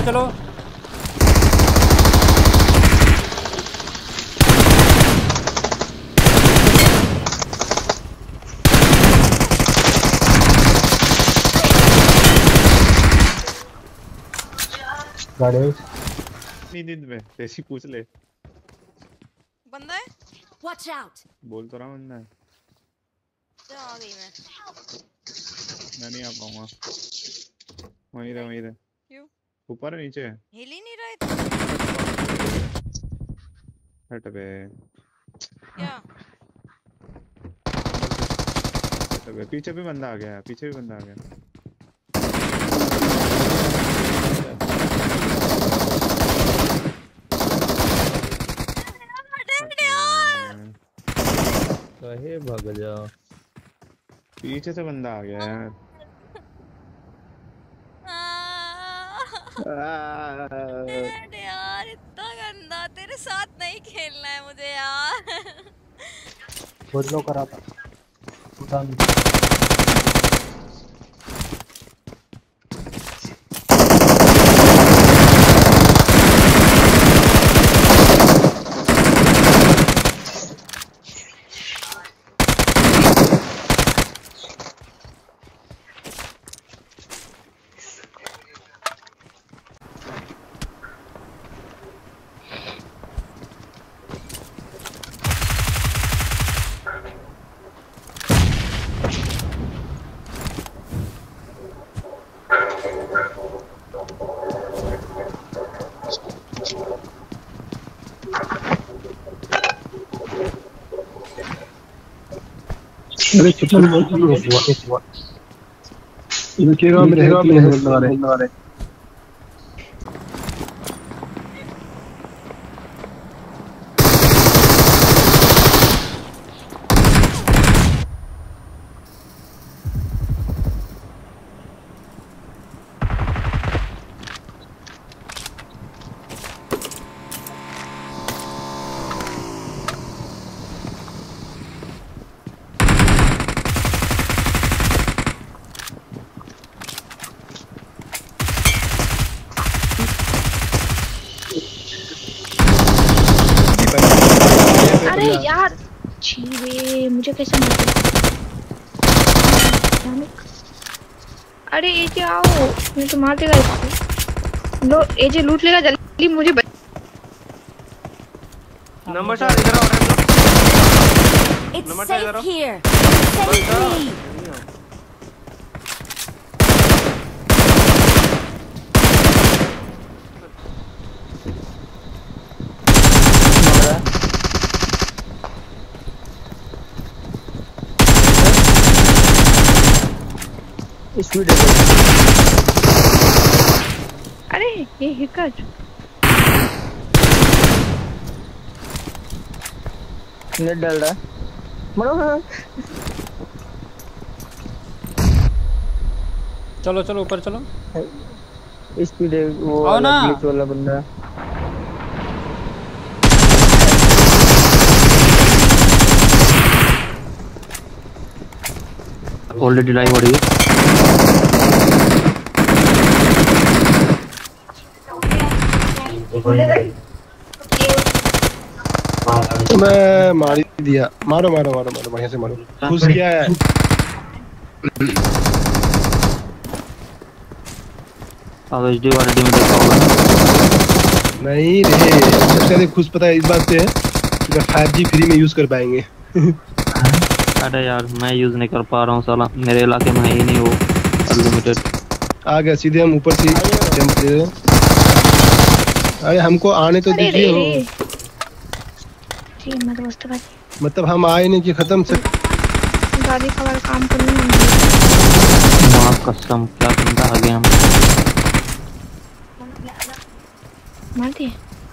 चलो। गाड़ी नींद में तेजी पूछ ले। बंदा है? Watch out! बोल तो रहा बंदा है। जा आ गई मैं नहीं आ पाऊंगा। वहीं रहे। क्यों? ऊपर है नीचे? हिल ही नहीं रहे। हट बे। क्या? हट बे। पीछे भी बंदा आ गया। कहे भाग जा। पीछे से बंदा आ गया यार। यार इतना गंदा, तेरे साथ नहीं खेलना है मुझे यार। बहुत लो करा था। अरे चल हुआ इनकेगा मेरे हेल्प में लगा रहे। अरे यार छी वे, मुझे कैसे मार दिया? अरे एजे आओ, मैं तो मार देगा इसको। लो एजे लूट लेगा जल्दी मुझे नंबर 4 इधर आओ। It's safe here. Save me. Speed अरे ये हिकर नेट डाल रहा है। मरो। चलो चलो ऊपर चलो। स्पीड है वो ग्लिच वाला बंदा। ऑलरेडी लाइव हो रही है। मैं मार दिया। मारो बढ़िया से मारो। घुस गया है। एचडी वाले में देखा होगा नहीं रे, सबसे ज्यादा खुश पता है इस बात से है कि 5G फ्री में यूज कर पाएंगे। अरे यार मैं यूज नहीं कर पा रहा हूँ साला, मेरे इलाके में है ही नहीं वो अनलिमिटेड। आ गया सीधे हम ऊपर से जंप दे। अरे हमको आने तो दीजिए हो। मतलब हम आए नहीं कि खत्म से गाड़ी का वाला काम करने मां कसम क्या बंदा आ गया। हम मार दिए।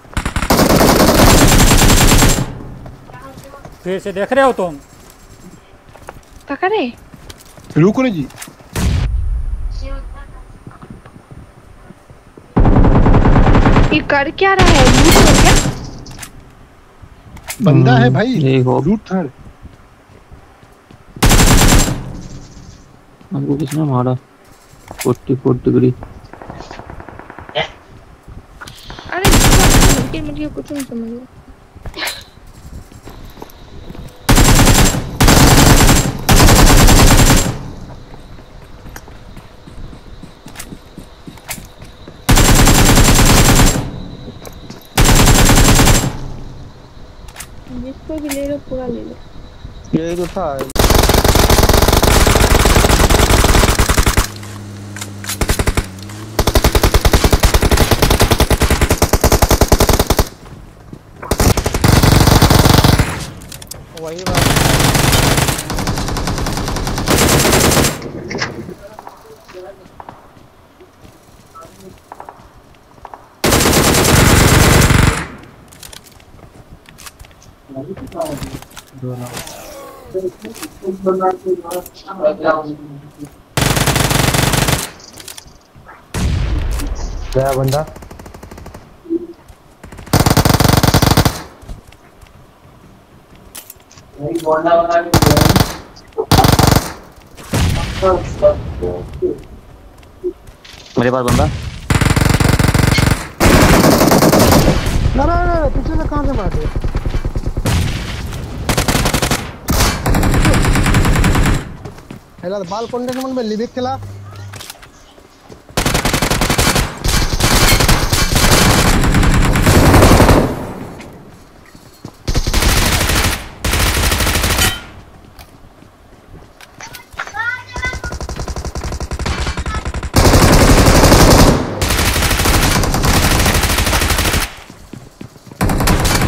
फिर से देख रहे हो तुम? पकड़े रुको ना जी। ये कर क्या रहा है? लूट है क्या? बंदा है भाई, लूट था। हमको किसने मारा? 44 डिग्री तुम समझ लो। जिसको भी ले लो पूरा ले लो। यही तो था। वही बात गया बंदा। मेरे पास बंदा। ना पीछे से कहां से मार दिया? हेला बाल कॉन्टेक्ट मन में लिविक खेला।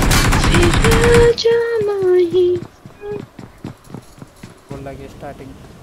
राजा माही बोल लगे स्टार्टिंग